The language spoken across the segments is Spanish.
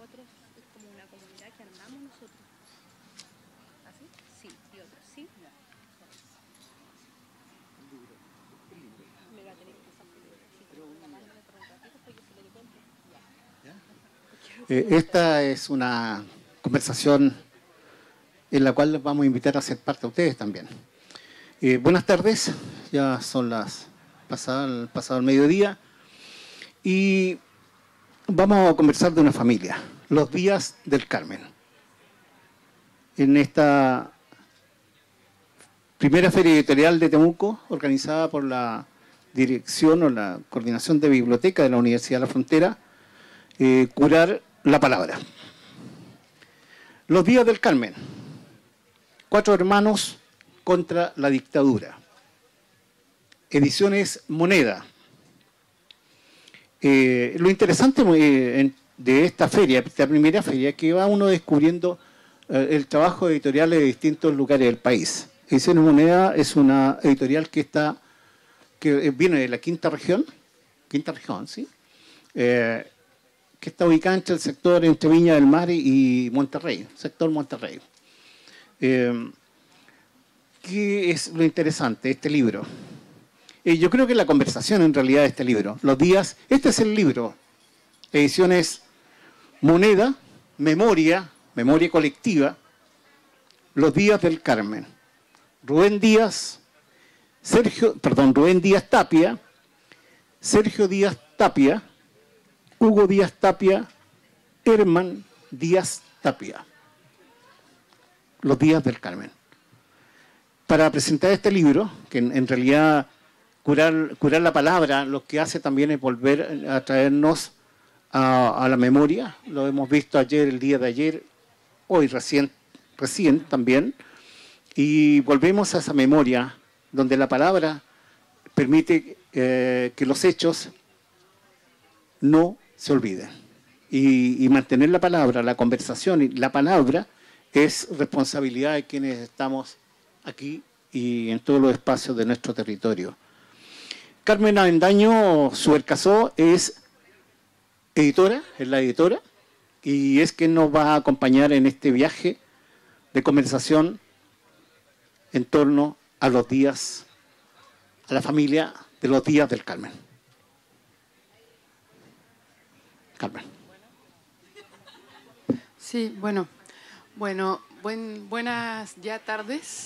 otros es como una comunidad que armamos nosotros. ¿Así? Sí, y otros, ¿sí? Ya. Me va a tener que pasar por el registro, llamándome por un ratito para que se lo cuente. Esta es una conversación en la cual les vamos a invitar a ser parte a ustedes también. Buenas tardes, ya son las pasado el mediodía y vamos a conversar de una familia, los Días del Carmen. En esta primera feria editorial de Temuco, organizada por la Dirección o la Coordinación de Biblioteca de la Universidad de la Frontera, Curar la Palabra. Los Días del Carmen, 4 hermanos contra la dictadura. Ediciones Moneda. Lo interesante de esta feria, esta primera feria, es que va uno descubriendo el trabajo de editoriales de distintos lugares del país. Ediciones Moneda es una editorial que viene de la quinta región, ¿sí? Que está ubicada entre el sector entre Viña del Mar y Monterrey, sector Monterrey. ¿Qué es lo interesante de este libro? Yo creo que la conversación en realidad de este libro, los días, este es el libro, Ediciones Moneda, Memoria Colectiva, Los Días del Carmen. Rubén Díaz Tapia, Sergio Díaz Tapia, Hugo Díaz Tapia, Herman Díaz Tapia. Los Días del Carmen. Para presentar este libro, que en realidad curar la palabra, lo que hace también es volver a traernos a la memoria. Lo hemos visto ayer, el día de ayer, hoy recién también. Y volvemos a esa memoria donde la palabra permite que los hechos no se olviden. Y mantener la palabra, la conversación y la palabra es responsabilidad de quienes estamos aquí y en todos los espacios de nuestro territorio. Carmen Avendaño Subercasó es la editora, y es quien nos va a acompañar en este viaje de conversación en torno a los días, a la familia de los Días del Carmen. Carmen. Sí, bueno, buenas ya tardes.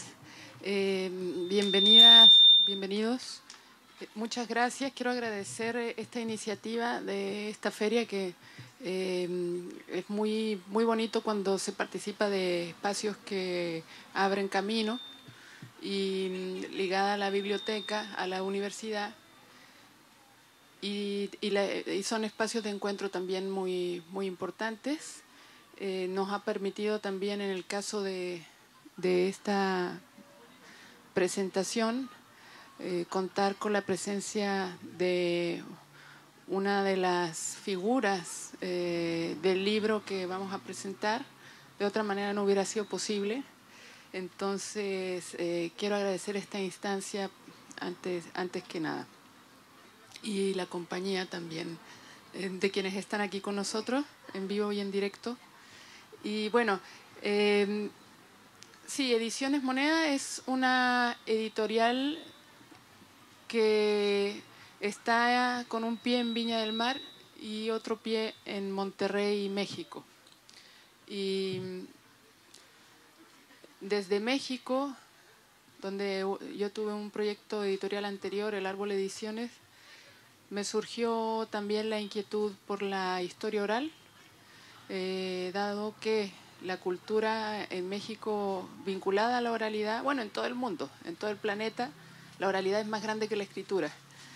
Bienvenidos. Muchas gracias. Quiero agradecer esta iniciativa de esta feria que es muy bonito cuando se participa de espacios que abren camino y ligada a la biblioteca, a la universidad. Y son espacios de encuentro también muy importantes. Nos ha permitido también, en el caso de esta presentación, contar con la presencia de una de las figuras del libro que vamos a presentar. De otra manera no hubiera sido posible. Entonces, quiero agradecer esta instancia antes que nada. Y la compañía también de quienes están aquí con nosotros, en vivo y en directo. Y bueno, sí, Ediciones Moneda es una editorial que está con un pie en Viña del Mar y otro pie en Monterrey, México. Y desde México, donde yo tuve un proyecto editorial anterior, El Árbol Ediciones, me surgió también la inquietud por la historia oral, dado que la cultura en México vinculada a la oralidad, bueno, en todo el mundo, en todo el planeta, la oralidad es más grande que la escritura.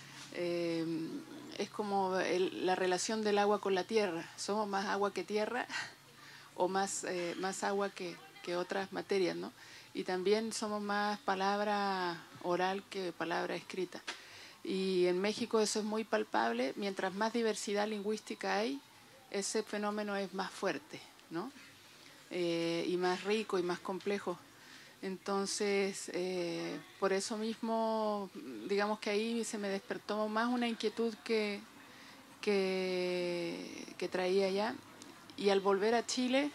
Es como la relación del agua con la tierra. Somos más agua que tierra o más agua que otras materias, ¿no? Y también somos más palabra oral que palabra escrita. Y en México eso es muy palpable. Mientras más diversidad lingüística hay, ese fenómeno es más fuerte, ¿no? Y más rico y más complejo. Entonces, por eso mismo, digamos que ahí se me despertó más una inquietud que traía ya. y al volver a Chile,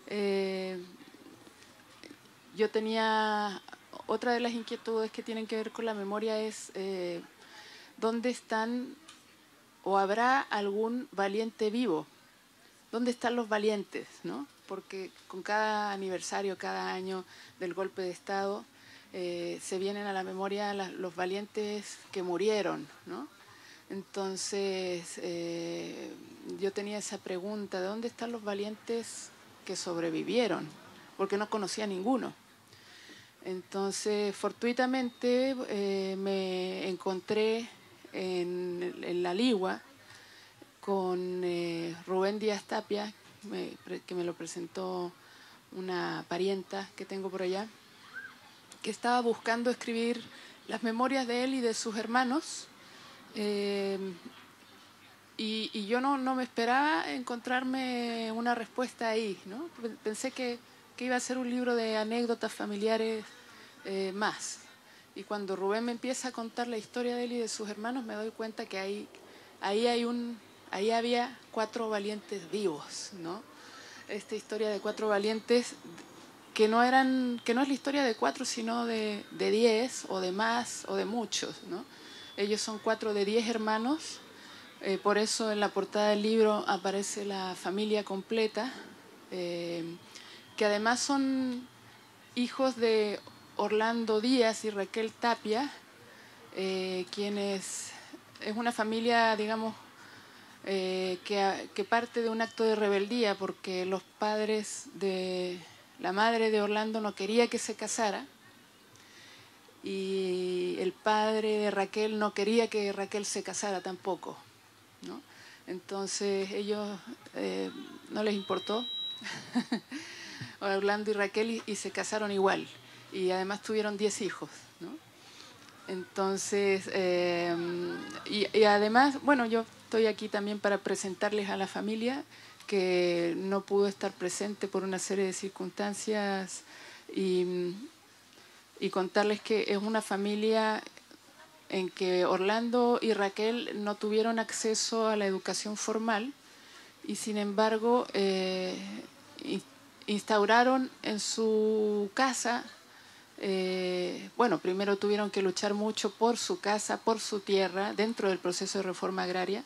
yo tenía otra de las inquietudes que tienen que ver con la memoria es ¿dónde están o habrá algún valiente vivo? ¿Dónde están los valientes, ¿no? Porque con cada aniversario, cada año del golpe de Estado, se vienen a la memoria los valientes que murieron, ¿no? Entonces, yo tenía esa pregunta, ¿de dónde están los valientes que sobrevivieron? Porque no conocía a ninguno. Entonces, fortuitamente, me encontré en La Ligua con Rubén Díaz Tapia, que me lo presentó una parienta que tengo por allá, que estaba buscando escribir las memorias de él y de sus hermanos, y yo no me esperaba encontrarme una respuesta ahí, ¿no? Pensé que iba a ser un libro de anécdotas familiares más. Y cuando Rubén me empieza a contar la historia de él y de sus hermanos, me doy cuenta que ahí había 4 valientes vivos, ¿no? Esta historia de 4 valientes que no es la historia de 4, sino de 10 o de más o de muchos, ¿no? Ellos son 4 de 10 hermanos, por eso en la portada del libro aparece la familia completa, que además son hijos de Orlando Díaz y Raquel Tapia, quienes es una familia, digamos, que parte de un acto de rebeldía porque los padres de la madre de Orlando no quería que se casara y el padre de Raquel no quería que Raquel se casara tampoco, ¿no? Entonces ellos no les importó Orlando y Raquel y se casaron igual y además tuvieron 10 hijos, ¿no? Entonces, y además, bueno, yo estoy aquí también para presentarles a la familia que no pudo estar presente por una serie de circunstancias y contarles que es una familia en que Orlando y Raquel no tuvieron acceso a la educación formal y sin embargo instauraron en su casa, bueno, primero tuvieron que luchar mucho por su casa, por su tierra, dentro del proceso de reforma agraria,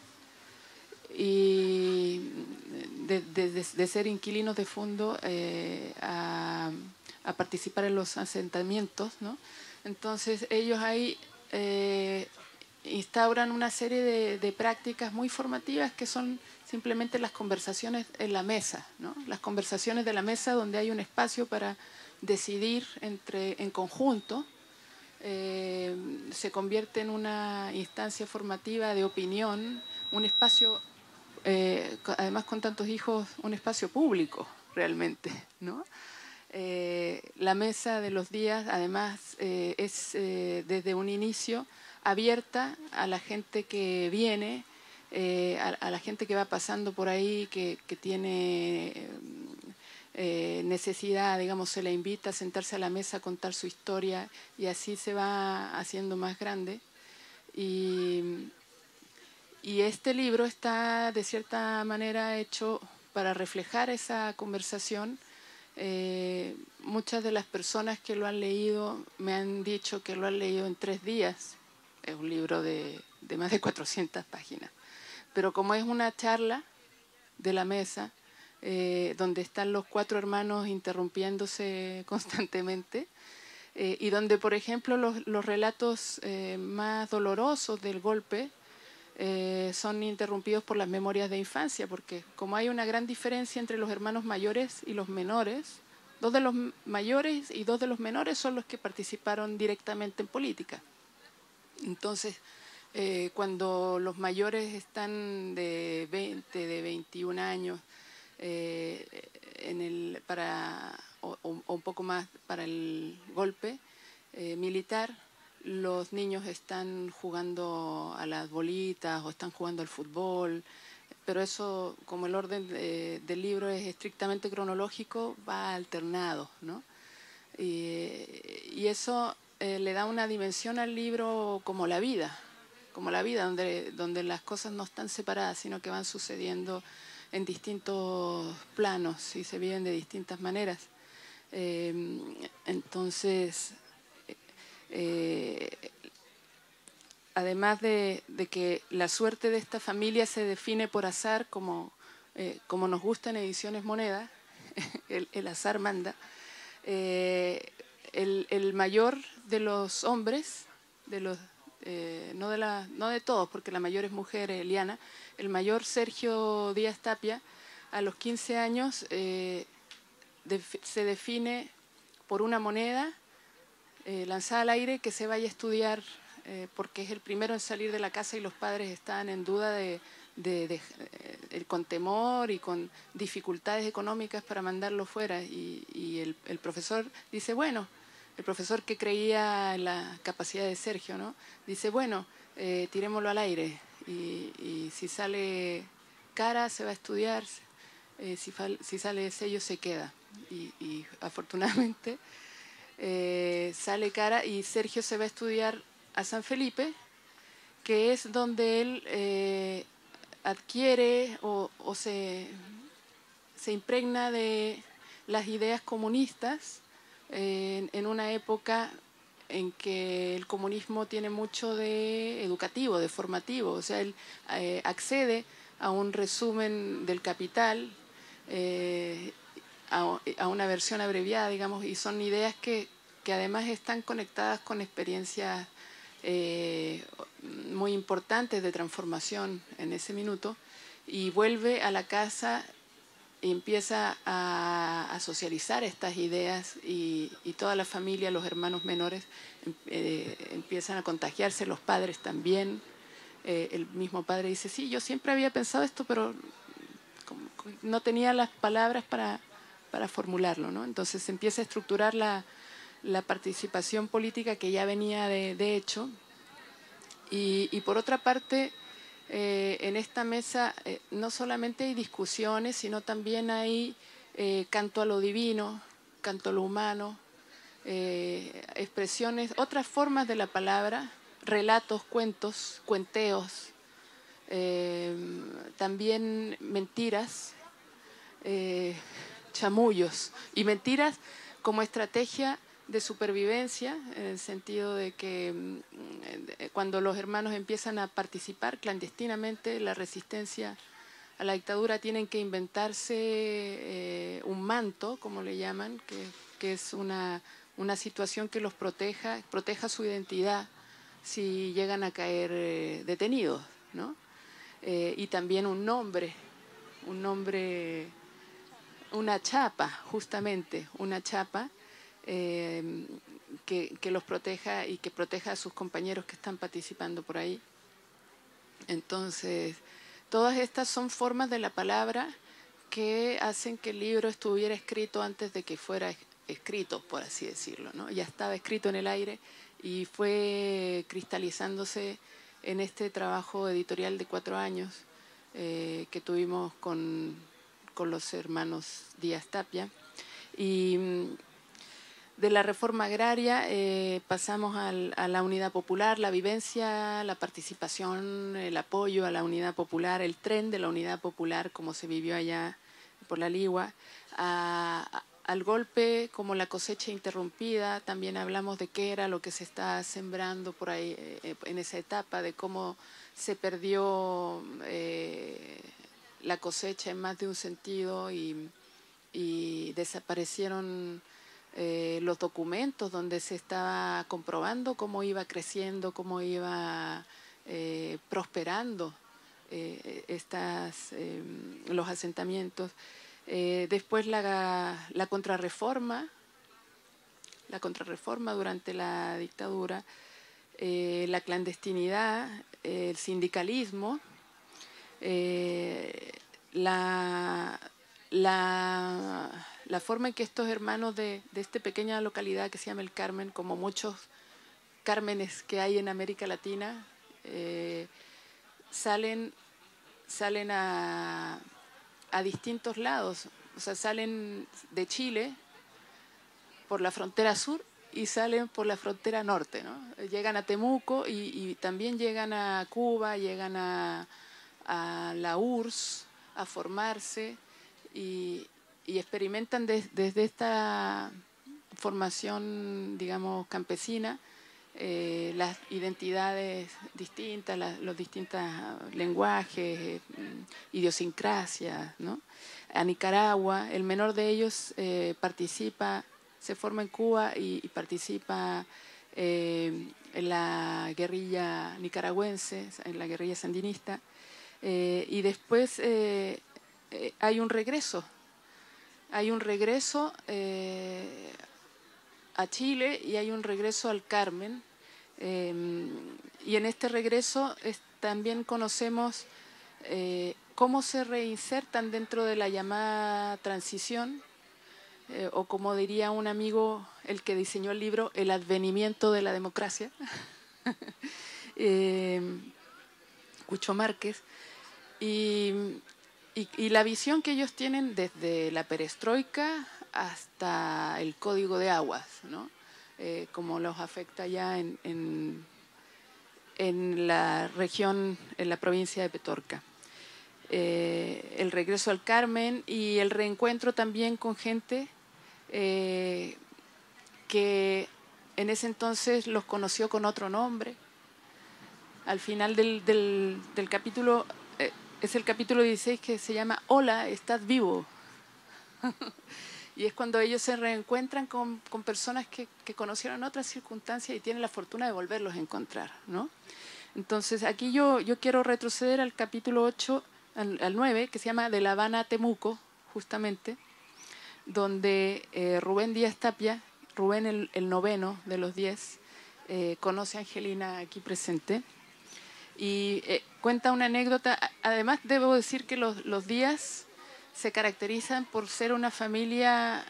y de ser inquilinos de fondo a participar en los asentamientos, ¿no? Entonces ellos ahí instauran una serie de prácticas muy formativas que son simplemente las conversaciones en la mesa, ¿no? Las conversaciones de la mesa donde hay un espacio para decidir en conjunto, se convierte en una instancia formativa de opinión, un espacio, además con tantos hijos, un espacio público realmente, ¿no? La mesa de los días además es desde un inicio abierta a la gente que viene, a la gente que va pasando por ahí, que tiene necesidad, digamos, se le invita a sentarse a la mesa a contar su historia y así se va haciendo más grande. Y este libro está de cierta manera hecho para reflejar esa conversación. Muchas de las personas que lo han leído me han dicho que lo han leído en 3 días. Es un libro de más de 400 páginas. Pero como es una charla de la mesa, donde están los 4 hermanos interrumpiéndose constantemente, y donde, por ejemplo, los relatos más dolorosos del golpe son interrumpidos por las memorias de infancia, porque como hay una gran diferencia entre los hermanos mayores y los menores, 2 de los mayores y 2 de los menores son los que participaron directamente en política. Entonces, cuando los mayores están de 20, de 21 años, o un poco más para el golpe militar, los niños están jugando a las bolitas o están jugando al fútbol, pero eso, como el orden del libro es estrictamente cronológico, va alternado, ¿no? Y eso le da una dimensión al libro como la vida, donde las cosas no están separadas, sino que van sucediendo en distintos planos y se viven de distintas maneras. Entonces, además de que la suerte de esta familia se define por azar, como nos gusta en Ediciones Moneda, el azar manda, el mayor de los hombres, no de todos, porque la mayor es mujer, Eliana, el mayor, Sergio Díaz Tapia, a los 15 años se define por una moneda lanzada al aire que se vaya a estudiar, porque es el primero en salir de la casa y los padres están en duda con temor y con dificultades económicas para mandarlo fuera. Y el profesor dice, bueno, el profesor que creía en la capacidad de Sergio, ¿no? Dice, bueno, tirémoslo al aire y si sale cara se va a estudiar, si sale sello se queda. Y afortunadamente sale cara y Sergio se va a estudiar a San Felipe, que es donde él adquiere o se impregna de las ideas comunistas en una época en que el comunismo tiene mucho de educativo, de formativo. O sea, él accede a un resumen del Capital, a una versión abreviada, digamos, y son ideas que además están conectadas con experiencias muy importantes de transformación en ese minuto, y vuelve a la casa y empieza a socializar estas ideas y toda la familia, los hermanos menores empiezan a contagiarse, los padres también. El mismo padre dice, sí, yo siempre había pensado esto, pero no tenía las palabras para formularlo, ¿no? Entonces se empieza a estructurar la participación política que ya venía de hecho. Y por otra parte, en esta mesa no solamente hay discusiones, sino también hay canto a lo divino, canto a lo humano, expresiones, otras formas de la palabra, relatos, cuentos, cuenteos, también mentiras, chamullos, y mentiras como estrategia de supervivencia, en el sentido de que cuando los hermanos empiezan a participar clandestinamente en la resistencia a la dictadura, tienen que inventarse un manto, como le llaman, que es una situación que los proteja su identidad si llegan a caer detenidos, ¿no? Y también un nombre, una chapa, justamente, una chapa que los proteja y que proteja a sus compañeros que están participando por ahí. Entonces, todas estas son formas de la palabra que hacen que el libro estuviera escrito antes de que fuera escrito, por así decirlo, ¿no? Ya estaba escrito en el aire y fue cristalizándose en este trabajo editorial de 4 años que tuvimos con los hermanos Díaz Tapia. Y de la reforma agraria pasamos a la unidad popular, la vivencia, la participación, el apoyo a la unidad popular, el tren de la unidad popular como se vivió allá por la Ligua, al golpe como la cosecha interrumpida. También hablamos de qué era lo que se está sembrando por ahí en esa etapa, de cómo se perdió la cosecha en más de un sentido y desaparecieron los documentos donde se estaba comprobando cómo iba creciendo, cómo iba prosperando los asentamientos. Después la contrarreforma durante la dictadura, la clandestinidad, el sindicalismo, la forma en que estos hermanos de esta pequeña localidad que se llama El Carmen, como muchos Cármenes que hay en América Latina, salen a distintos lados. O sea, salen de Chile por la frontera sur y salen por la frontera norte, ¿no? Llegan a Temuco y también llegan a Cuba, llegan a la URSS, a formarse y experimentan desde esta formación, digamos, campesina, las identidades distintas, los distintos lenguajes, idiosincrasias, ¿no? A Nicaragua, el menor de ellos participa, se forma en Cuba y participa en la guerrilla nicaragüense, en la guerrilla sandinista, y después hay un regreso a Chile y hay un regreso al Carmen, y en este regreso también conocemos cómo se reinsertan dentro de la llamada transición, o como diría un amigo, el que diseñó el libro, el advenimiento de la democracia, Cucho Márquez, y la visión que ellos tienen desde la perestroika hasta el código de aguas, ¿no? Como los afecta ya en la región, en la provincia de Petorca. El regreso al Carmen y el reencuentro también con gente que en ese entonces los conoció con otro nombre. Al final del capítulo, es el capítulo 16 que se llama Hola, ¿estás vivo? Y es cuando ellos se reencuentran con personas que conocieron otras circunstancias y tienen la fortuna de volverlos a encontrar, ¿no? Entonces aquí yo quiero retroceder al capítulo 8, al 9, que se llama De La Habana a Temuco, justamente, donde Rubén Díaz Tapia, Rubén el noveno de los 10, conoce a Angelina aquí presente y cuenta una anécdota. Además debo decir que los Díaz se caracterizan por ser una familia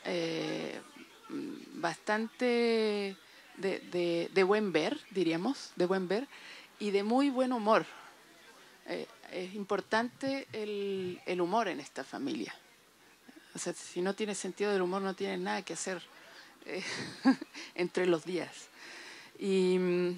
bastante de buen ver, diríamos, de buen ver y de muy buen humor. Es importante el humor en esta familia. O sea, si no tienes sentido del humor, no tienes nada que hacer entre los días. Y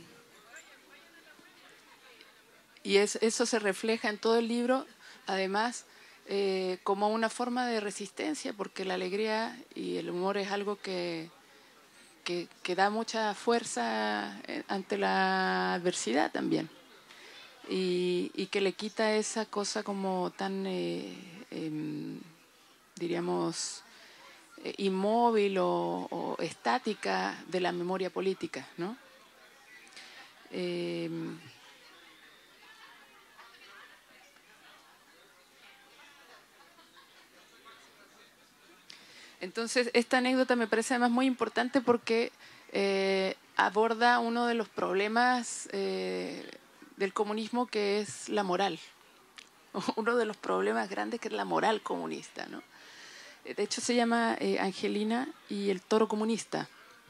eso se refleja en todo el libro, además, como una forma de resistencia, porque la alegría y el humor es algo que da mucha fuerza ante la adversidad también. Y que le quita esa cosa como tan, diríamos, inmóvil o estática de la memoria política, ¿no? Entonces, esta anécdota me parece además muy importante porque aborda uno de los problemas del comunismo, que es la moral. Uno de los problemas grandes, que es la moral comunista, ¿no? De hecho, se llama Angelina y el toro comunista.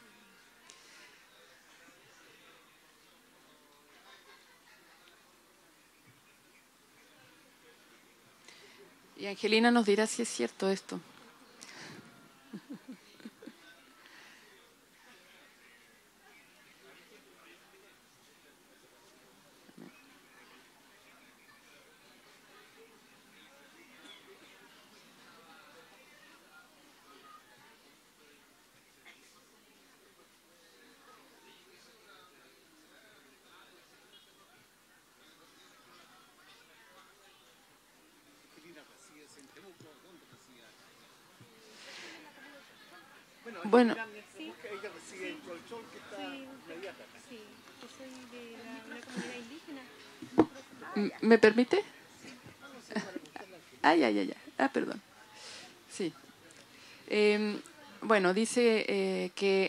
Y Angelina nos dirá si es cierto esto. Bueno, Sí, sí, yo soy de una comunidad indígena. ¿me permite? Ya. Perdón. Sí. Bueno, dice que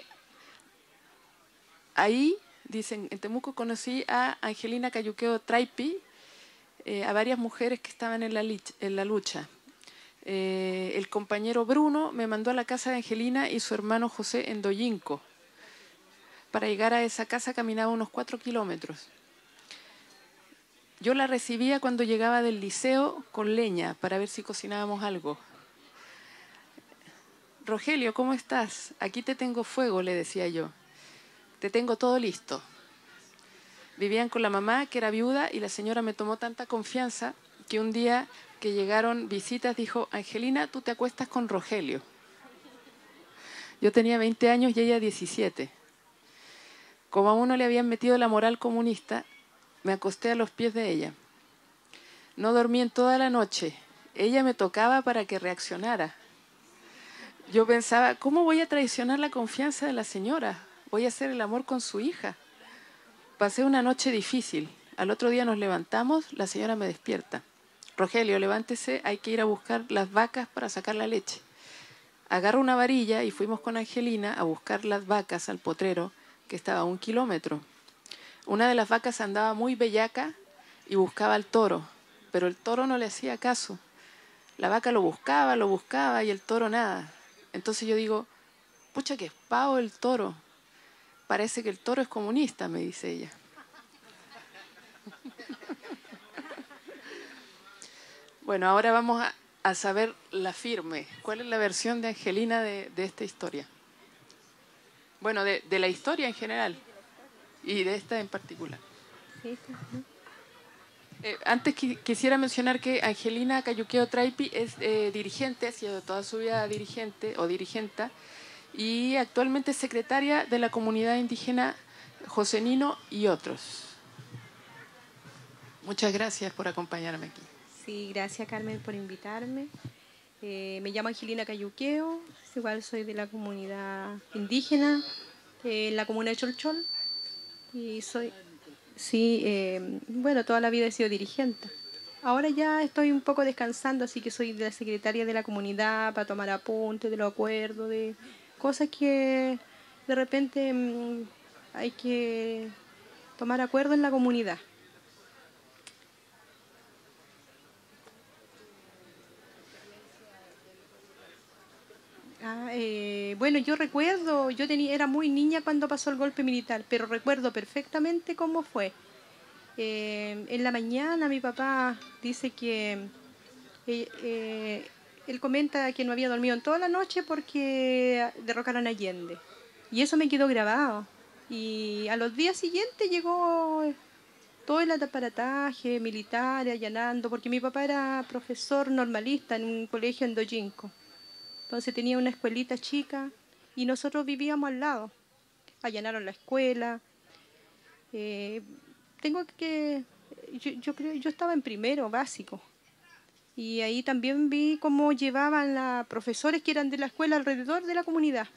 ahí, dicen, en Temuco conocí a Angelina Cayuqueo Traipi, a varias mujeres que estaban en la lucha. El compañero Bruno me mandó a la casa de Angelina y su hermano José en Doyinco. Para llegar a esa casa caminaba unos 4 kilómetros. Yo la recibía cuando llegaba del liceo con leña para ver si cocinábamos algo. Rogelio, ¿cómo estás? Aquí te tengo fuego, le decía yo. Te tengo todo listo. Vivían con la mamá, que era viuda, y la señora me tomó tanta confianza que un día que llegaron visitas dijo, Angelina, tú te acuestas con Rogelio. Yo tenía 20 años y ella 17. Como a uno le habían metido la moral comunista, me acosté a los pies de ella. No dormí en toda la noche. Ella me tocaba para que reaccionara. Yo pensaba, ¿cómo voy a traicionar la confianza de la señora? Voy a hacer el amor con su hija. Pasé una noche difícil. Al otro día nos levantamos, la señora me despierta. Rogelio, levántese, hay que ir a buscar las vacas para sacar la leche. Agarro una varilla y fuimos con Angelina a buscar las vacas al potrero, que estaba a 1 kilómetro. Una de las vacas andaba muy bellaca y buscaba al toro, pero el toro no le hacía caso. La vaca lo buscaba y el toro nada. Entonces yo digo, pucha que es pavo el toro. Parece que el toro es comunista, me dice ella. Bueno, ahora vamos a saber la firme. ¿Cuál es la versión de Angelina de esta historia? Bueno, de la historia en general y de esta en particular. Sí, Antes quisiera mencionar que Angelina Cayuqueo Traipi es dirigente, ha sido toda su vida dirigente o dirigenta, y actualmente es secretaria de la comunidad indígena José Nino y otros. Muchas gracias por acompañarme aquí. sí, gracias Carmen por invitarme. Me llamo Angelina Cayuqueo, igual soy de la comunidad indígena, en la comuna de Cholchol, y soy, sí, bueno, toda la vida he sido dirigente. Ahora ya estoy un poco descansando, así que soy de la secretaria de la comunidad para tomar apuntes de los acuerdos, de cosas que de repente hay que tomar acuerdo en la comunidad. Bueno, yo recuerdo, era muy niña cuando pasó el golpe militar, pero recuerdo perfectamente cómo fue. En la mañana mi papá dice que él comenta que no había dormido en toda la noche porque derrocaron a Allende. Y eso me quedó grabado. Y a los días siguientes llegó todo el aparataje militar allanando, porque mi papá era profesor normalista en un colegio en Dojinco. Entonces tenía una escuelita chica y nosotros vivíamos al lado. Allanaron la escuela. Eh, yo creo, yo estaba en primero básico. Y ahí también vi cómo llevaban a profesores que eran de la escuela alrededor de la comunidad,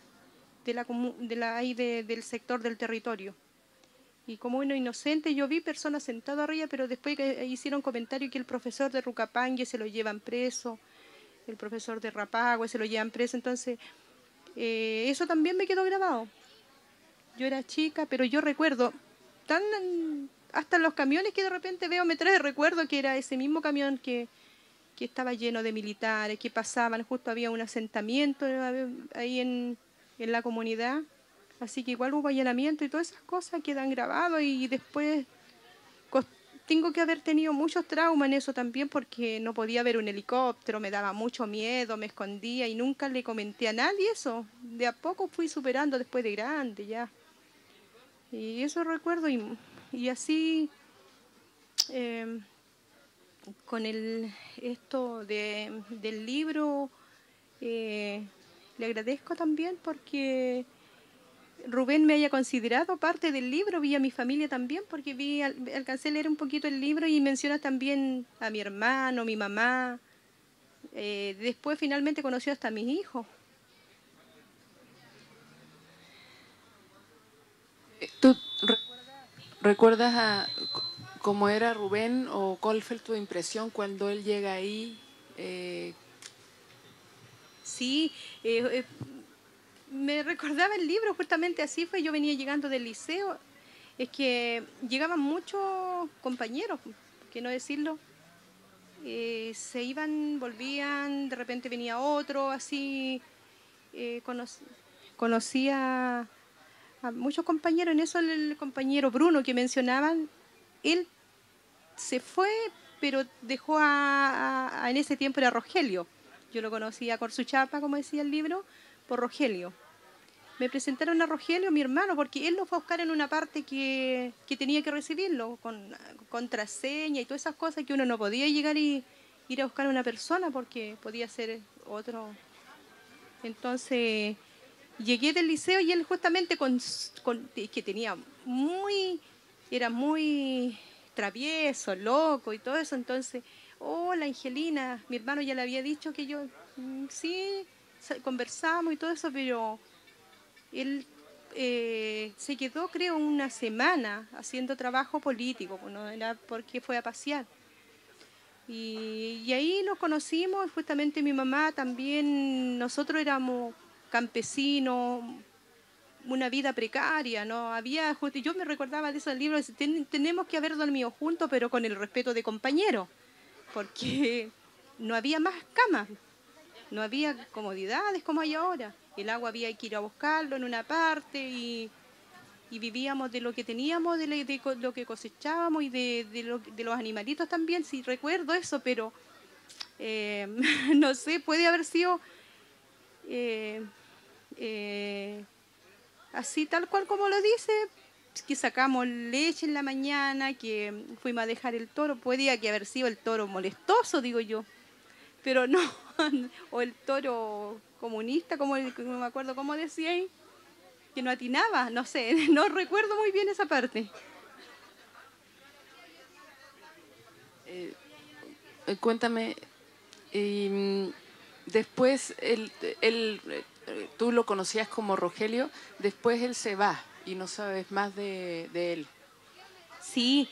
del sector del territorio. Y como uno inocente, yo vi personas sentadas arriba, pero después que hicieron comentario que el profesor de Rucapangue se lo llevan preso, el profesor de Rapagüe se lo llevan preso, entonces eso también me quedó grabado. Yo era chica, pero yo recuerdo, hasta los camiones que de repente veo me trae recuerdo que era ese mismo camión que estaba lleno de militares, que pasaban, justo había un asentamiento ahí en la comunidad, así que igual hubo allanamiento y todas esas cosas quedan grabadas y después tengo que haber tenido muchos traumas en eso también porque no podía ver un helicóptero, me daba mucho miedo, me escondía y nunca le comenté a nadie eso. De a poco fui superando después de grande ya. Y eso recuerdo y así con esto del libro le agradezco también porque Rubén me haya considerado parte del libro, vi a mi familia también, porque alcancé a leer un poquito el libro y menciona también a mi hermano, mi mamá. Después finalmente conoció hasta a mis hijos. ¿Tú recuerdas cómo era Rubén o cuál fue tu impresión cuando él llega ahí? Sí, me recordaba el libro, justamente así fue, yo venía llegando del liceo, es que llegaban muchos compañeros, por qué no decirlo, se iban, volvían, de repente venía otro, así, conocía a muchos compañeros, en eso el compañero Bruno que mencionaban, él se fue, pero dejó en ese tiempo era Rogelio, yo lo conocía por su chapa, como decía el libro, por Rogelio. me presentaron a Rogelio, mi hermano, porque él lo fue a buscar en una parte que tenía que recibirlo, con contraseña y todas esas cosas que uno no podía llegar y ir a buscar a una persona porque podía ser otro. Entonces llegué del liceo y él justamente que tenía era muy travieso, loco y todo eso. Entonces, hola Angelina, mi hermano ya le había dicho que yo, sí, conversamos y todo eso, pero él se quedó, creo, una semana haciendo trabajo político, no era porque fue a pasear. Y ahí nos conocimos, justamente mi mamá también, nosotros éramos campesinos, una vida precaria, ¿no? Yo me recordaba de esos libros, tenemos que haber dormido juntos, pero con el respeto de compañeros, porque no había más camas, no había comodidades como hay ahora. El agua había que ir a buscarlo en una parte y vivíamos de lo que teníamos, de lo que cosechábamos y de los animalitos también, sí recuerdo eso, pero no sé, puede haber sido eh, así tal cual como lo dice, que sacamos leche en la mañana, que fuimos a dejar el toro, podía que haber sido el toro molestoso, digo yo, pero no, o el toro comunista, como no me acuerdo cómo decía ahí, que no atinaba, no sé, no recuerdo muy bien esa parte. Cuéntame, después tú lo conocías como Rogelio, después él se va y no sabes más de él. Sí,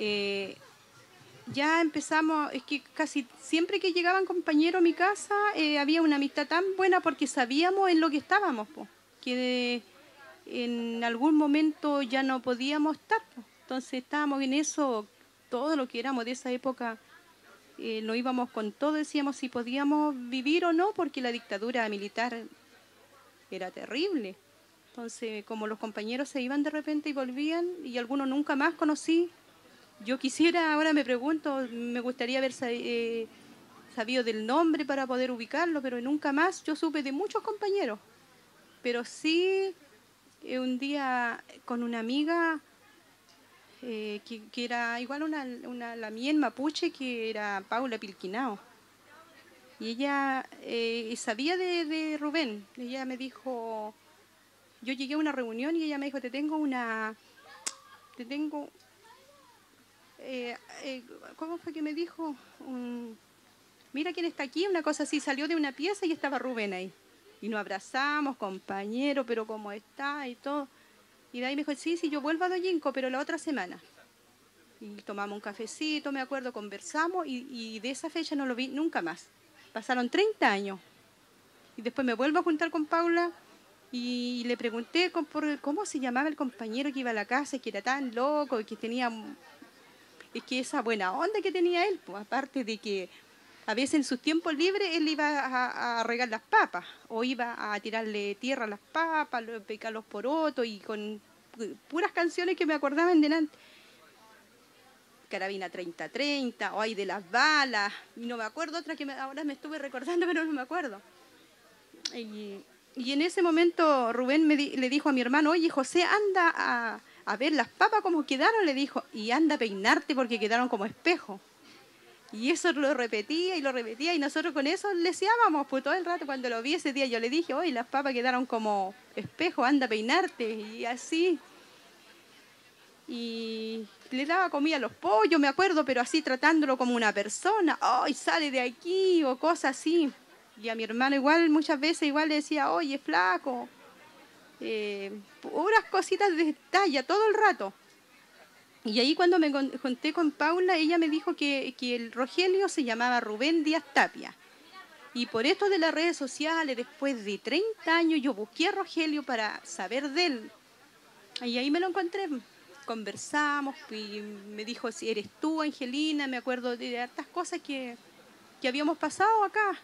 ya empezamos, es que casi siempre que llegaban compañeros a mi casa había una amistad tan buena porque sabíamos en lo que estábamos, po, que en algún momento ya no podíamos estar, po. Entonces estábamos en eso, todo lo que éramos de esa época, no íbamos con todo, decíamos si podíamos vivir o no, porque la dictadura militar era terrible. Entonces, como los compañeros se iban de repente y volvían, y algunos nunca más conocí, yo quisiera, ahora me pregunto, me gustaría haber sabido del nombre para poder ubicarlo, pero nunca más yo supe de muchos compañeros. Pero sí, un día con una amiga que era igual la mía en mapuche, que era Paula Pilquinao. Y ella sabía de Rubén. Ella me dijo, yo llegué a una reunión y ella me dijo, te tengo, ¿cómo fue que me dijo? Mira quién está aquí, una cosa así, salió de una pieza y estaba Rubén ahí. Y nos abrazamos, compañero, pero cómo está y todo. Y de ahí me dijo, sí, yo vuelvo a Doyinco, pero la otra semana. Y tomamos un cafecito, me acuerdo, conversamos y de esa fecha no lo vi nunca más. Pasaron 30 años. Y después me vuelvo a juntar con Paula y le pregunté cómo se llamaba el compañero que iba a la casa, que era tan loco y que tenía... Es que esa buena onda que tenía él, pues, aparte de que a veces en sus tiempos libres él iba a regar las papas o iba a tirarle tierra a las papas, picar los porotos y con puras canciones que me acordaban delante. Carabina 30-30 o hay de las balas, y no me acuerdo otra que ahora me estuve recordando, pero no me acuerdo. Y en ese momento Rubén le dijo a mi hermano, oye José, anda a ver las papas como quedaron, le dijo, y anda a peinarte porque quedaron como espejo. Y eso lo repetía y nosotros con eso leseábamos pues todo el rato. Cuando lo vi ese día yo le dije, oye, las papas quedaron como espejo, anda a peinarte, y así. Y le daba comida a los pollos, me acuerdo, pero así tratándolo como una persona, ¡ay, sale de aquí! O cosas así. Y a mi hermano igual, muchas veces igual le decía, oye, flaco, puras cositas de talla todo el rato. Y ahí cuando me junté con Paula, ella me dijo que el Rogelio se llamaba Rubén Díaz Tapia. Y por esto de las redes sociales, después de 30 años, yo busqué a Rogelio para saber de él. Y ahí me lo encontré. Conversamos y me dijo, si eres tú, Angelina, me acuerdo de hartas cosas que habíamos pasado acá.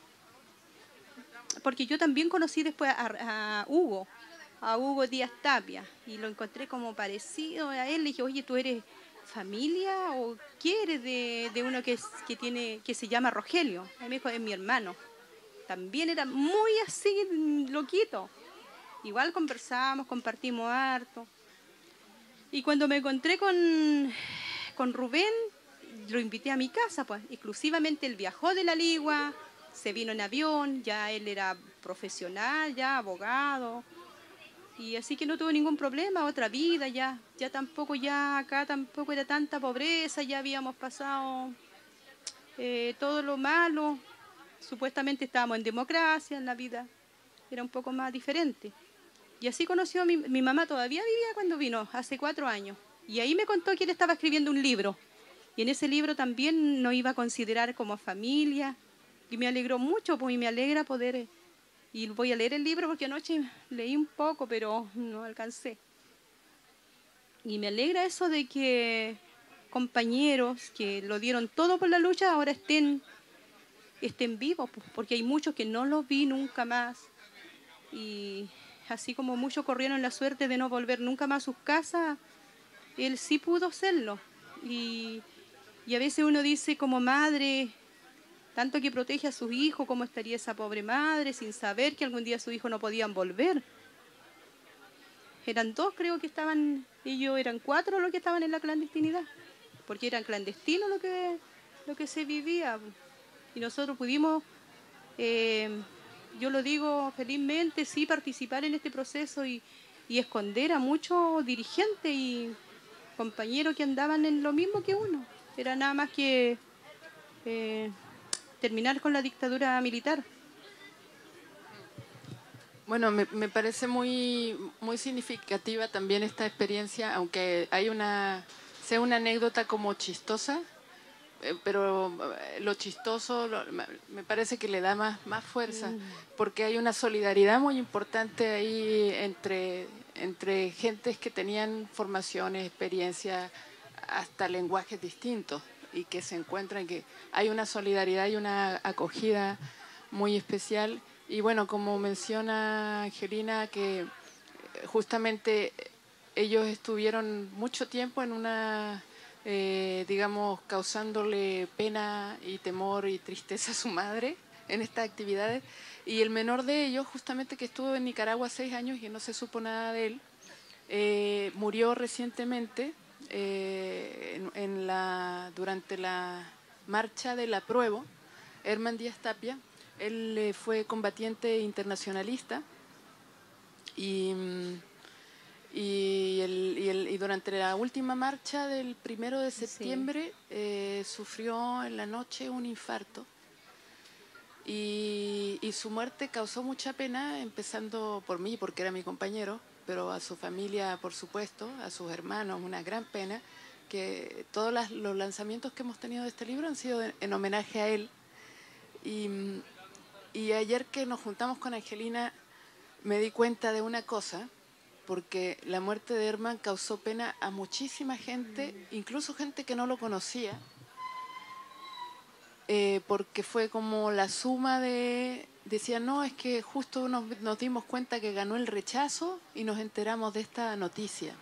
Porque yo también conocí después a Hugo Díaz Tapia, y lo encontré como parecido a él. Le dije, oye, ¿tú eres familia o qué eres de uno que se llama Rogelio? A mí me dijo, es mi hermano. También era muy así, loquito. igual conversamos, compartimos harto. Y cuando me encontré con Rubén, lo invité a mi casa, pues exclusivamente él viajó de la Ligua, se vino en avión, ya él era profesional, ya abogado, y así que no tuvo ningún problema, otra vida ya, ya tampoco, ya acá tampoco era tanta pobreza, ya habíamos pasado todo lo malo, supuestamente estábamos en democracia, en la vida era un poco más diferente. Y así conoció a mi mamá, todavía vivía cuando vino, hace 4 años. Y ahí me contó que él estaba escribiendo un libro. Y en ese libro también nos iba a considerar como familia. Y me alegró mucho, pues, y me alegra poder... Y voy a leer el libro porque anoche leí un poco, pero no alcancé. Y me alegra eso de que compañeros que lo dieron todo por la lucha ahora estén vivos, pues, porque hay muchos que no los vi nunca más. Y así como muchos corrieron la suerte de no volver nunca más a sus casas, él sí pudo hacerlo. Y a veces uno dice como madre, tanto que protege a sus hijos, ¿cómo estaría esa pobre madre sin saber que algún día sus hijos no podían volver? Eran 2, creo que estaban, ellos eran 4 los que estaban en la clandestinidad, porque eran clandestinos lo que se vivía. Y nosotros pudimos, yo lo digo felizmente, sí participar en este proceso y esconder a muchos dirigentes y compañeros que andaban en lo mismo que uno. Era nada más que terminar con la dictadura militar. Bueno, me parece muy, muy significativa también esta experiencia, aunque hay sea una anécdota como chistosa, pero lo chistoso me parece que le da más fuerza, porque hay una solidaridad muy importante ahí entre gentes que tenían formaciones, experiencias, hasta lenguajes distintos, y que se encuentran, que hay una solidaridad y una acogida muy especial. Y bueno, como menciona Angelina, que justamente ellos estuvieron mucho tiempo en una, digamos, causándole pena y temor y tristeza a su madre en estas actividades. Y el menor de ellos, justamente que estuvo en Nicaragua 6 años y no se supo nada de él, murió recientemente durante la marcha del apruebo. Herman Díaz Tapia, él fue combatiente internacionalista y durante la última marcha del 1 de septiembre sufrió en la noche un infarto y su muerte causó mucha pena, empezando por mí, porque era mi compañero, pero a su familia, por supuesto, a sus hermanos, una gran pena, que todos los lanzamientos que hemos tenido de este libro han sido en homenaje a él. Y ayer que nos juntamos con Angelina me di cuenta de una cosa, porque la muerte de Herman causó pena a muchísima gente, incluso gente que no lo conocía, porque fue como la suma de... Decían, no, es que justo nos dimos cuenta que ganó el rechazo y nos enteramos de esta noticia.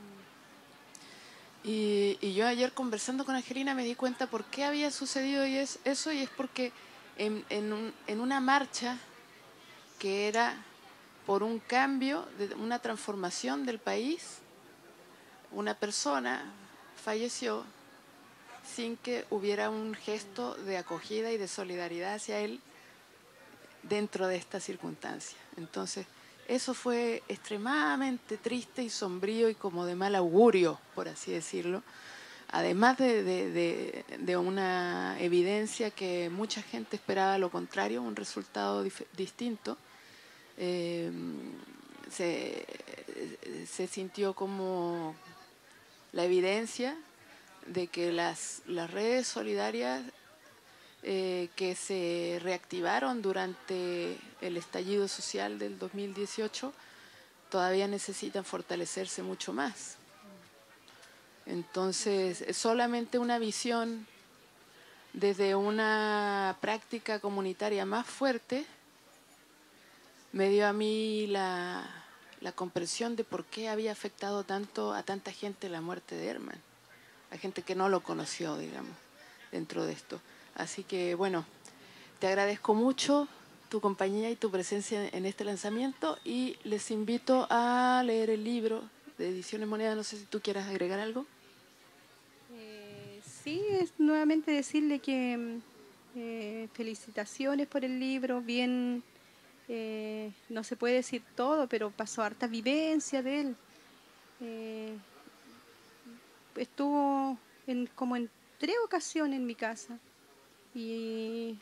Y yo ayer conversando con Angelina me di cuenta por qué había sucedido eso, y es porque en una marcha que era por un cambio, una transformación del país, una persona falleció sin que hubiera un gesto de acogida y de solidaridad hacia él dentro de esta circunstancia. Entonces, eso fue extremadamente triste y sombrío y como de mal augurio, por así decirlo, además de una evidencia que mucha gente esperaba lo contrario, un resultado distinto. Se sintió como la evidencia de que las redes solidarias que se reactivaron durante el estallido social del 2018 todavía necesitan fortalecerse mucho más. Entonces, solamente una visión desde una práctica comunitaria más fuerte me dio a mí la comprensión de por qué había afectado tanto a tanta gente la muerte de Herman, a gente que no lo conoció, digamos, dentro de esto. Así que, bueno, te agradezco mucho tu compañía y tu presencia en este lanzamiento y les invito a leer el libro de Ediciones Moneda. No sé si tú quieras agregar algo. Sí, es nuevamente decirle que felicitaciones por el libro, bien, no se puede decir todo, pero pasó harta vivencia de él. Estuvo como en 3 ocasiones en mi casa y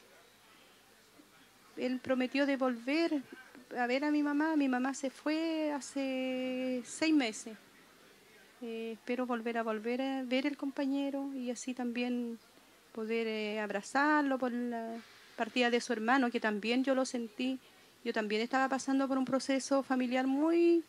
él prometió de volver a ver a mi mamá. Mi mamá se fue hace 6 meses. Espero volver a ver el compañero y así también poder abrazarlo por la partida de su hermano, que también yo lo sentí. Yo también estaba pasando por un proceso familiar muy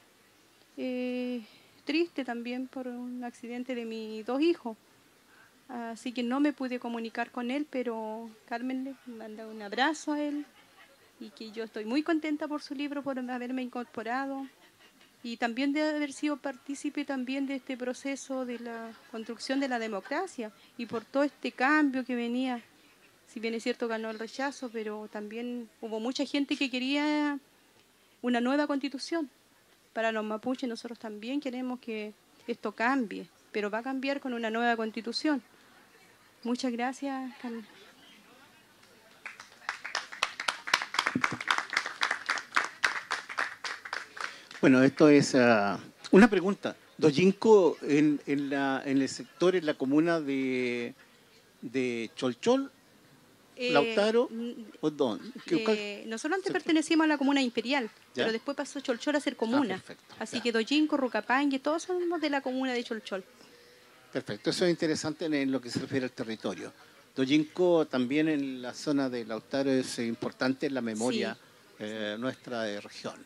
triste también por un accidente de mis 2 hijos. Así que no me pude comunicar con él, pero Carmen le manda un abrazo a él y que yo estoy muy contenta por su libro, por haberme incorporado y también de haber sido partícipe también de este proceso de la construcción de la democracia y por todo este cambio que venía. Si bien es cierto ganó el rechazo, pero también hubo mucha gente que quería una nueva constitución. Para los mapuches nosotros también queremos que esto cambie, pero va a cambiar con una nueva constitución. Muchas gracias, Carmen. Bueno, esto es una pregunta. Dojinco en el sector, en la comuna de Cholchol, Lautaro, ¿o dónde? Nosotros antes pertenecíamos a la comuna imperial, ¿Ya? pero después pasó Cholchol a ser comuna. Perfecto, Así ya. que Dojinco, Rucapangue, todos somos de la comuna de Cholchol. Perfecto, eso es interesante en lo que se refiere al territorio. Dojinco también en la zona de Lautaro es importante en la memoria nuestra de región.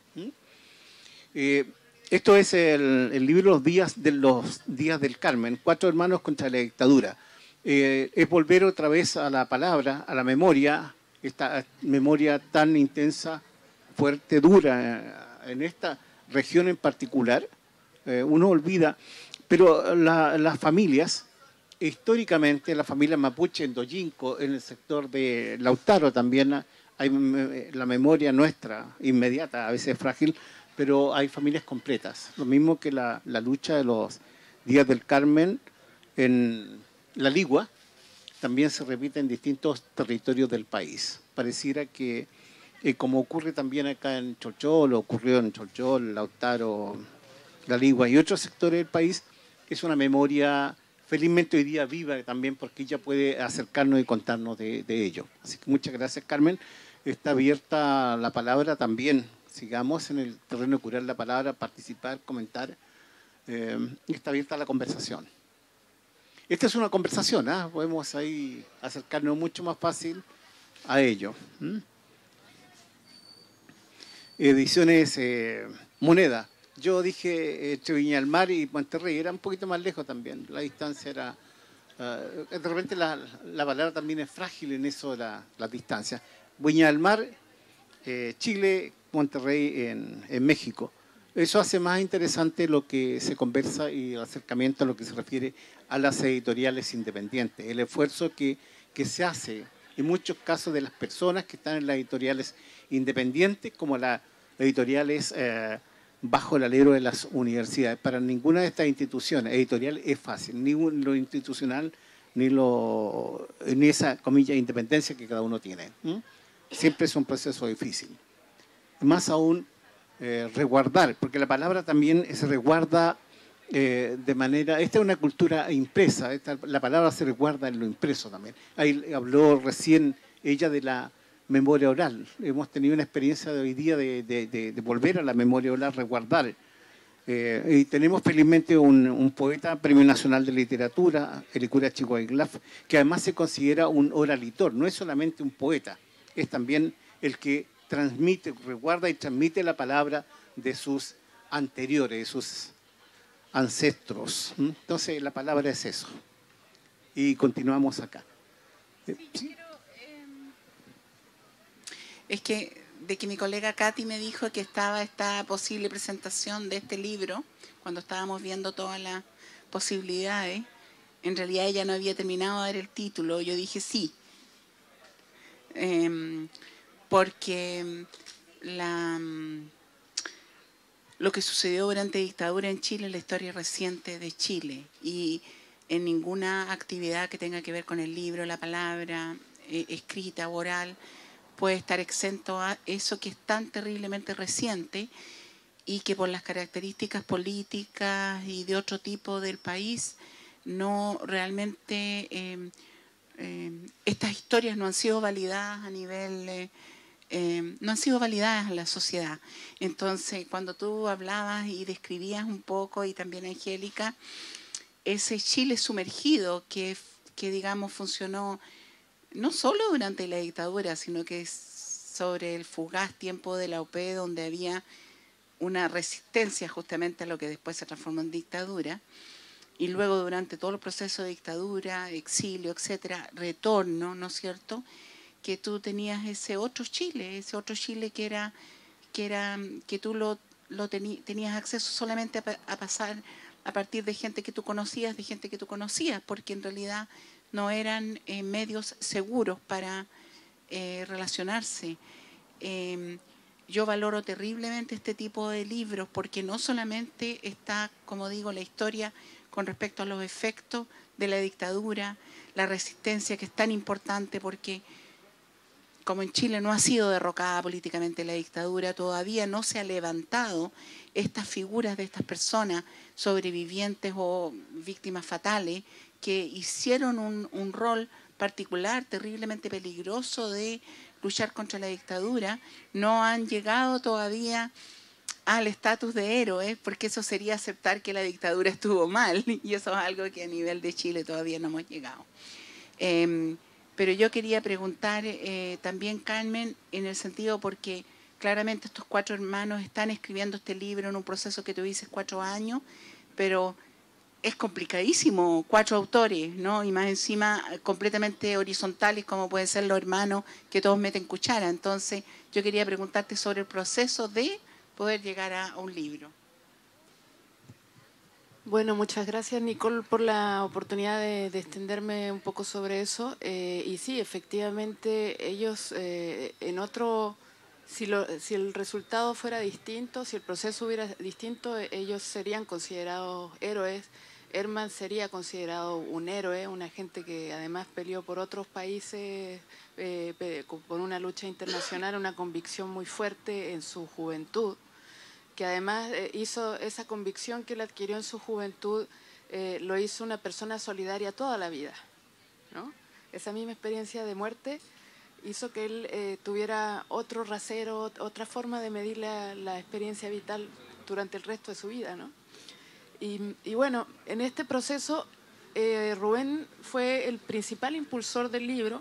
Esto es el libro Los días del Carmen, 4 hermanos contra la dictadura. Es volver otra vez a la palabra, a la memoria, esta memoria tan intensa, fuerte, dura en esta región en particular. Uno olvida, pero las familias, históricamente la familia mapuche en Dojinco, en el sector de Lautaro también hay la memoria nuestra inmediata, a veces frágil, pero hay familias completas. Lo mismo que la lucha de los días del Carmen en la Ligua, también se repite en distintos territorios del país. Pareciera que, como ocurre también acá en Cholchol, ocurrió en Cholchol, Lautaro, la Ligua y otros sectores del país, es una memoria felizmente hoy día viva también porque ella puede acercarnos y contarnos de ello. Así que muchas gracias, Carmen. Está abierta la palabra también. Sigamos en el terreno de curar la palabra, participar, comentar. Está abierta la conversación. Esta es una conversación, podemos ahí acercarnos mucho más fácil a ello. Ediciones Moneda. Yo dije entre Viña del Mar y Monterrey, era un poquito más lejos también. La distancia era... de repente la palabra también es frágil en eso de la distancia. Viña del Mar, Chile, Monterrey en México. Eso hace más interesante lo que se conversa y el acercamiento a lo que se refiere a las editoriales independientes. El esfuerzo que se hace en muchos casos de las personas que están en las editoriales independientes como las editoriales bajo el alero de las universidades. Para ninguna de estas instituciones editorial es fácil, ni lo institucional, ni esa, comilla, independencia que cada uno tiene. Siempre es un proceso difícil. Más aún, resguardar, porque la palabra también se resguarda de manera... Esta es una cultura impresa, la palabra se resguarda en lo impreso también. Ahí habló recién ella de la memoria oral. Hemos tenido una experiencia de hoy día de volver a la memoria oral, resguardar. Y tenemos felizmente un poeta, Premio Nacional de Literatura, Helicura Chihuahua, que además se considera un oralitor, no es solamente un poeta, es también el que transmite, resguarda y transmite la palabra de sus anteriores, de sus ancestros. Entonces la palabra es eso. Y continuamos acá. Sí, es que de que mi colega Katy me dijo que estaba esta posible presentación de este libro, cuando estábamos viendo todas las posibilidades, en realidad ella no había terminado de dar el título, yo dije sí. porque lo que sucedió durante la dictadura en Chile es la historia reciente de Chile, y en ninguna actividad que tenga que ver con el libro, la palabra escrita, oral, puede estar exento a eso que es tan terriblemente reciente y que por las características políticas y de otro tipo del país, no realmente estas historias no han sido validadas a nivel, no han sido validadas en la sociedad. Entonces, cuando tú hablabas y describías un poco, y también Angélica, ese Chile sumergido que digamos funcionó no solo durante la dictadura, sino que sobre el fugaz tiempo de la OP, donde había una resistencia justamente a lo que después se transformó en dictadura, y luego durante todo el proceso de dictadura, exilio, etcétera, retorno, ¿no es cierto?, que tú tenías ese otro Chile que tú tenías acceso solamente a pasar a partir de gente que tú conocías, porque en realidad no eran medios seguros para relacionarse. Yo valoro terriblemente este tipo de libros porque no solamente está, como digo, la historia con respecto a los efectos de la dictadura, la resistencia, que es tan importante porque como en Chile no ha sido derrocada políticamente la dictadura, todavía no se ha levantado estas figuras de estas personas sobrevivientes o víctimas fatales que hicieron un rol particular, terriblemente peligroso de luchar contra la dictadura, no han llegado todavía al estatus de héroes, porque eso sería aceptar que la dictadura estuvo mal, y eso es algo que a nivel de Chile todavía no hemos llegado. Pero yo quería preguntar también, Carmen, en el sentido porque claramente estos 4 hermanos están escribiendo este libro en un proceso que tú dices 4 años, pero es complicadísimo, 4 autores, ¿no? Y más encima completamente horizontales como pueden ser los hermanos que todos meten cuchara. Entonces yo quería preguntarte sobre el proceso de poder llegar a un libro. Bueno, muchas gracias, Nicole, por la oportunidad de extenderme un poco sobre eso. Y sí, efectivamente, ellos en otro, si el resultado fuera distinto, si el proceso hubiera distinto, ellos serían considerados héroes. Herman sería considerado un héroe, una gente que además peleó por otros países, por una lucha internacional, una convicción muy fuerte en su juventud, que además hizo esa convicción que él adquirió en su juventud, lo hizo una persona solidaria toda la vida, ¿no? Esa misma experiencia de muerte hizo que él tuviera otro rasero, otra forma de medir la experiencia vital durante el resto de su vida, ¿no? Y bueno, en este proceso Rubén fue el principal impulsor del libro,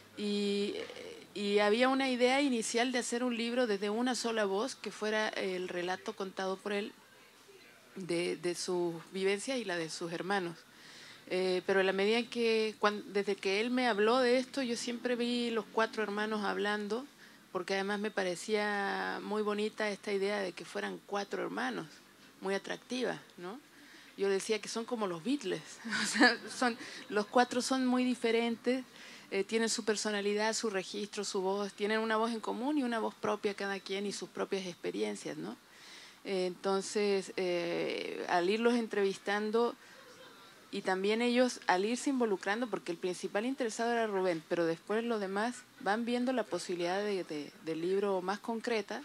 y había una idea inicial de hacer un libro desde una sola voz, que fuera el relato contado por él de sus vivencias y la de sus hermanos. Pero en la medida en que, desde que él me habló de esto, yo siempre vi los 4 hermanos hablando, porque además me parecía muy bonita esta idea de que fueran 4 hermanos, muy atractiva, ¿no? Yo decía que son como los Beatles, o sea, los 4 son muy diferentes, tienen su personalidad, su registro, su voz, tienen una voz en común y una voz propia cada quien y sus propias experiencias, ¿no? Entonces, al irlos entrevistando y también ellos al irse involucrando, porque el principal interesado era Rubén, pero después los demás van viendo la posibilidad del libro más concreta,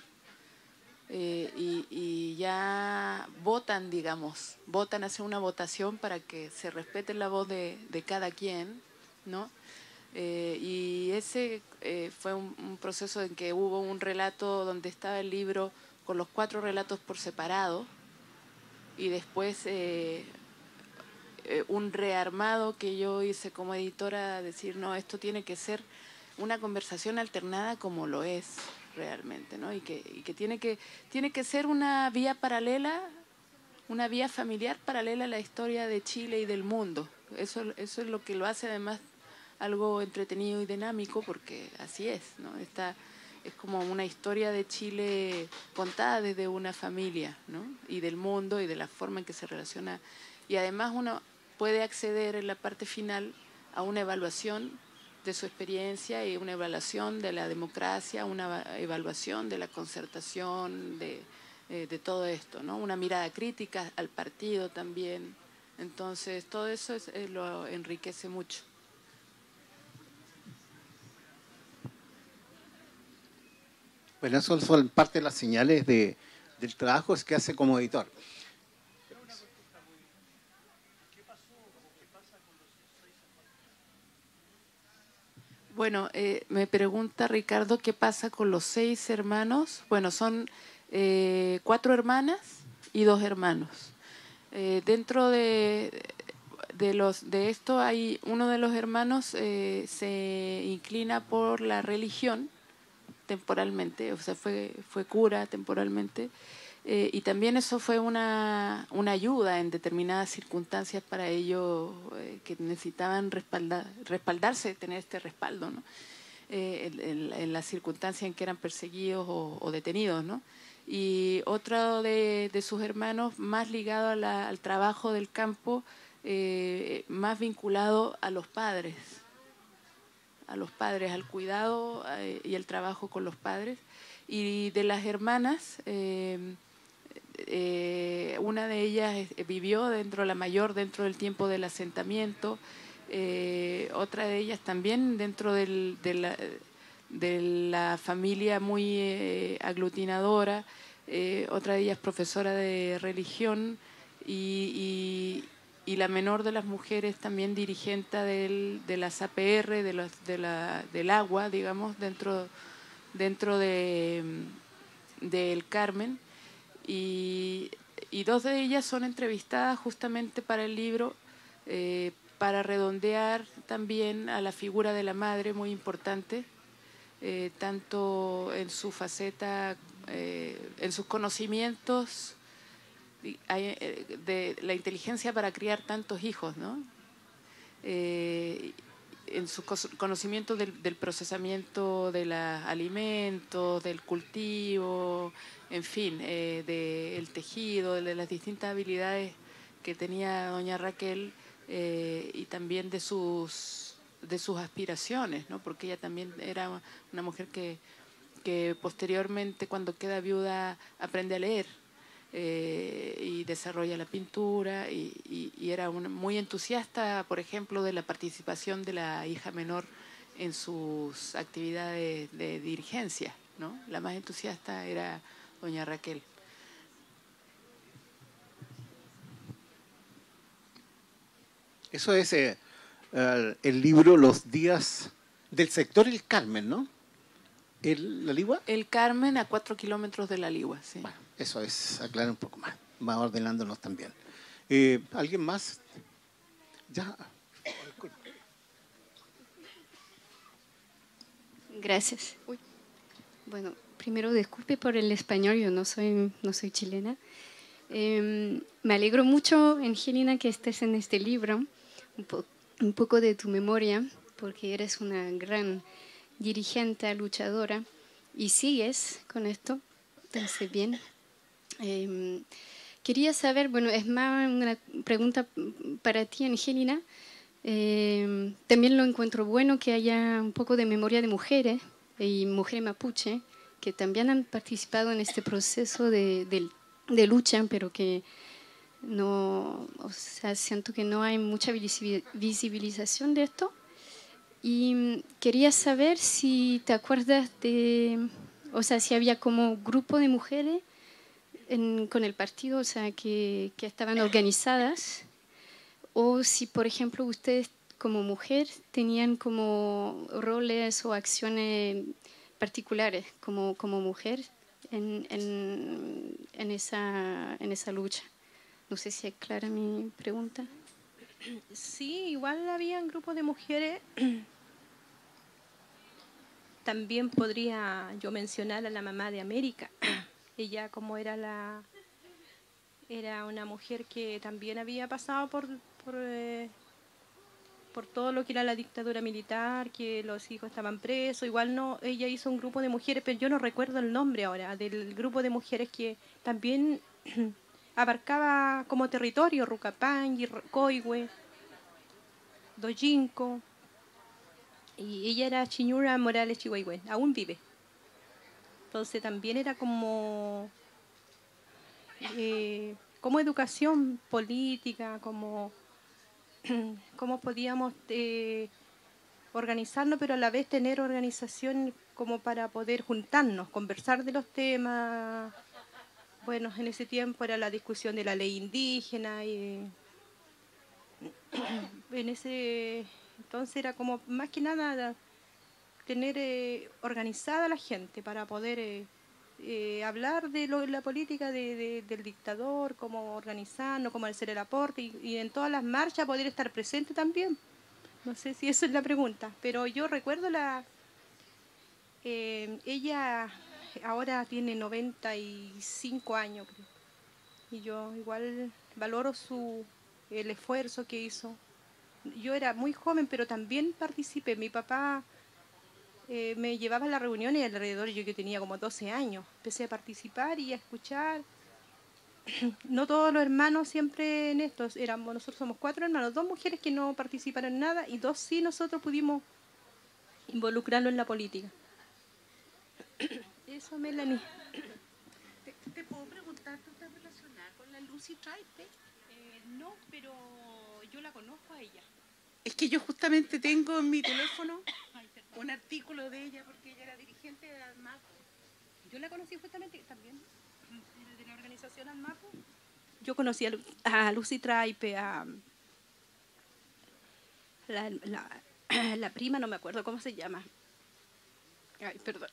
y ya votan, digamos, hacen una votación para que se respete la voz de cada quien, ¿no? Y ese fue un proceso en que hubo un relato donde estaba el libro con los 4 relatos por separado, y después un rearmado que yo hice como editora, decir, no, esto tiene que ser una conversación alternada como lo es realmente, ¿no? Y que tiene que ser una vía paralela, una vía familiar paralela a la historia de Chile y del mundo. Eso es lo que lo hace además algo entretenido y dinámico, porque así es, ¿no? Es como una historia de Chile contada desde una familia, ¿no? Y del mundo y de la forma en que se relaciona. Y además uno puede acceder en la parte final a una evaluación de su experiencia y una evaluación de la democracia, una evaluación de la concertación, de todo esto, ¿no? Una mirada crítica al partido también. Entonces, todo eso lo enriquece mucho. Bueno, eso son parte de las señales del trabajo que hace como editor. Bueno, me pregunta Ricardo qué pasa con los 6 hermanos. Bueno, son 4 hermanas y 2 hermanos. Dentro de esto hay uno de los hermanos se inclina por la religión temporalmente, o sea, fue cura temporalmente, y también eso fue una ayuda en determinadas circunstancias para ellos que necesitaban respaldarse, tener este respaldo, ¿no? En las circunstancias en que eran perseguidos o detenidos, ¿no? Y otro de sus hermanos, más ligado al trabajo del campo, más vinculado a los padres, al cuidado y el trabajo con los padres. Y de las hermanas, una de ellas vivió la mayor dentro del tiempo del asentamiento, otra de ellas también dentro de la familia muy aglutinadora, otra de ellas profesora de religión y la menor de las mujeres también dirigente de las APR, del agua, digamos, dentro del Carmen. Y 2 de ellas son entrevistadas justamente para el libro, para redondear también a la figura de la madre, muy importante, tanto en su faceta, en sus conocimientos de la inteligencia para criar tantos hijos, ¿no? En sus conocimientos del procesamiento de los alimentos, del cultivo, en fin, del tejido, de las distintas habilidades que tenía doña Raquel, y también de sus aspiraciones, ¿no? Porque ella también era una mujer que posteriormente, cuando queda viuda, aprende a leer. Y desarrolla la pintura y era muy entusiasta, por ejemplo, de la participación de la hija menor en sus actividades de dirigencia, ¿no? La más entusiasta era doña Raquel. Eso es el libro Los días del sector El Carmen, ¿no? ¿La Ligua? El Carmen, a 4 kilómetros de la Ligua, sí. Bueno, eso es, aclarar un poco más. Va ordenándonos también. ¿Alguien más? Ya. Gracias. Bueno, primero disculpe por el español, yo no soy chilena. Me alegro mucho, Angelina, que estés en este libro, un poco de tu memoria, porque eres una gran dirigente, luchadora, y sigues con esto, entonces bien. Quería saber, bueno, es más una pregunta para ti, Angelina. También lo encuentro bueno que haya un poco de memoria de mujeres y mujeres mapuche que también han participado en este proceso de lucha, pero que no, o sea, siento que no hay mucha visibilización de esto. Y quería saber si te acuerdas o sea, si había como grupo de mujeres con el partido, o sea, que estaban organizadas, o si, por ejemplo, ustedes como mujer tenían como roles o acciones particulares como mujer en esa lucha. No sé si es clara mi pregunta. Sí, igual había un grupo de mujeres. También podría yo mencionar a la mamá de América. Ella, como era una mujer que también había pasado por todo lo que era la dictadura militar, que los hijos estaban presos. Igual no, ella hizo un grupo de mujeres, pero yo no recuerdo el nombre ahora, del grupo de mujeres que también abarcaba como territorio Rucapangui, Coihue, Dojinco. Y ella era Chiñura Morales Chihuahua, aún vive. Entonces también era como educación política, como cómo podíamos organizarnos, pero a la vez tener organización como para poder juntarnos, conversar de los temas. Bueno, en ese tiempo era la discusión de la ley indígena y en ese entonces era como más que nada tener organizada a la gente para poder hablar de la política del dictador, cómo organizarnos, cómo hacer el aporte y en todas las marchas poder estar presente también. No sé si esa es la pregunta, pero yo recuerdo ella ahora tiene 95 años, creo, y yo igual valoro el esfuerzo que hizo. Yo era muy joven, pero también participé. Mi papá me llevaba a las reuniones y alrededor yo que tenía como 12 años. Empecé a participar y a escuchar. No todos los hermanos siempre en esto. Nosotros somos 4 hermanos, 2 mujeres que no participaron en nada y 2 sí nosotros pudimos involucrarlo en la política. Eso, Melanie. ¿Te puedo preguntar, tú estás relacionada con la Lucy Traipe? No, pero yo la conozco a ella. Es que yo justamente tengo en mi teléfono un artículo de ella porque ella era dirigente de ADMAPO. Yo la conocí justamente también de la organización ADMAPO. Yo conocí a Lucy Traipe, a la prima, no me acuerdo cómo se llama. Ay, perdón.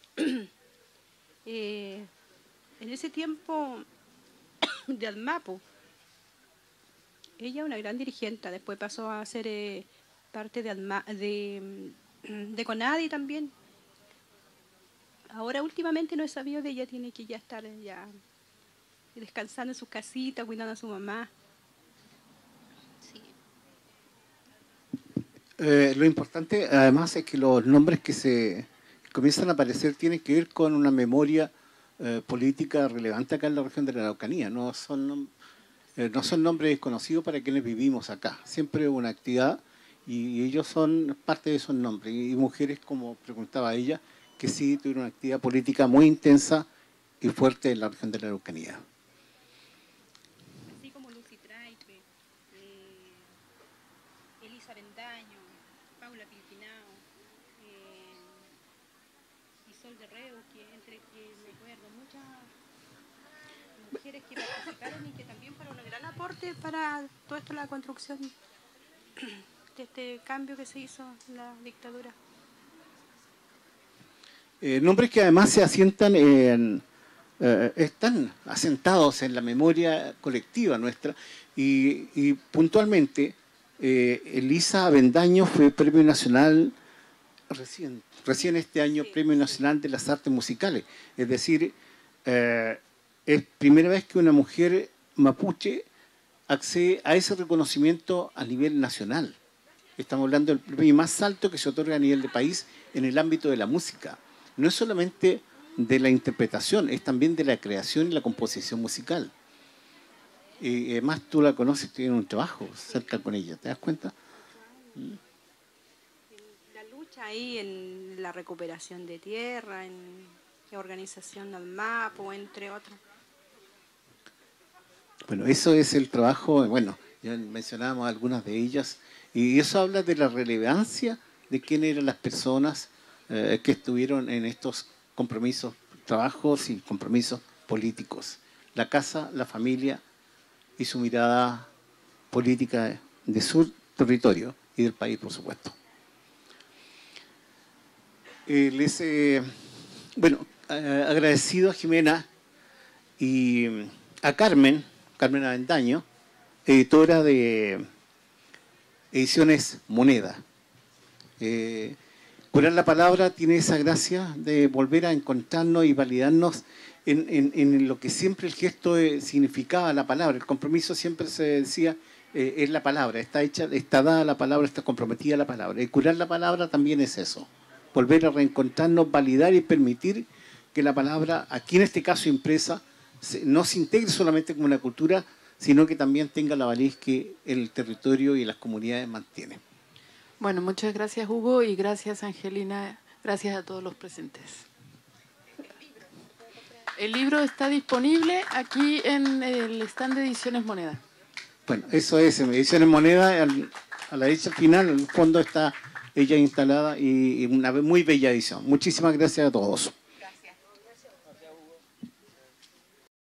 En ese tiempo de ADMAPO, ella una gran dirigente, después pasó a ser parte de CONADI también. Ahora últimamente no he sabido de ella, tiene que ya estar ya descansando en su casita, cuidando a su mamá. Sí. Lo importante además es que los nombres que se comienzan a aparecer tienen que ver con una memoria política relevante acá en la región de la Araucanía. No son nombres desconocidos para quienes vivimos acá. Siempre hubo una actividad y ellos son parte de esos nombres. Y mujeres, como preguntaba ella, que sí tuvieron una actividad política muy intensa y fuerte en la región de la Araucanía. Así como Lucy Traipe, Elisa Bendaño, Paula Pilquinao, Isol de Reu, que me acuerdo, muchas mujeres que participaron y que también fueron un gran aporte para todo esto, la construcción de este cambio que se hizo en la dictadura. Nombres que además se asientan están asentados en la memoria colectiva nuestra y puntualmente Elisa Avendaño fue Premio Nacional recién este año, Premio Nacional de las Artes Musicales. Es decir, es primera vez que una mujer mapuche accede a ese reconocimiento a nivel nacional. Estamos hablando del premio más alto que se otorga a nivel de país en el ámbito de la música. No es solamente de la interpretación, es también de la creación y la composición musical. Y además tú la conoces, tienes un trabajo cerca con ella, ¿te das cuenta? La lucha ahí en la recuperación de tierra, en la organización del MAPO, entre otros. Bueno, eso es el trabajo, bueno, ya mencionábamos algunas de ellas, y eso habla de la relevancia de quiénes eran las personas que estuvieron en estos compromisos, trabajos y compromisos políticos. La casa, la familia y su mirada política de su territorio y del país, por supuesto. Agradecido a Jimena y a Carmen Avendaño, editora de Ediciones Moneda. Curar la Palabra tiene esa gracia de volver a encontrarnos y validarnos en lo que siempre el gesto significaba la palabra. El compromiso siempre se decía es la palabra, está dada la palabra, está comprometida la palabra. Y curar la palabra también es eso, volver a reencontrarnos, validar y permitir que la palabra, aquí en este caso impresa, no se integre solamente como una cultura, sino que también tenga la validez que el territorio y las comunidades mantienen. Bueno, muchas gracias Hugo y gracias Angelina, gracias a todos los presentes. El libro está disponible aquí en el stand de Ediciones Moneda. Bueno, eso es, Ediciones Moneda, a la derecha al final, al fondo está ella instalada y una muy bella edición. Muchísimas gracias a todos.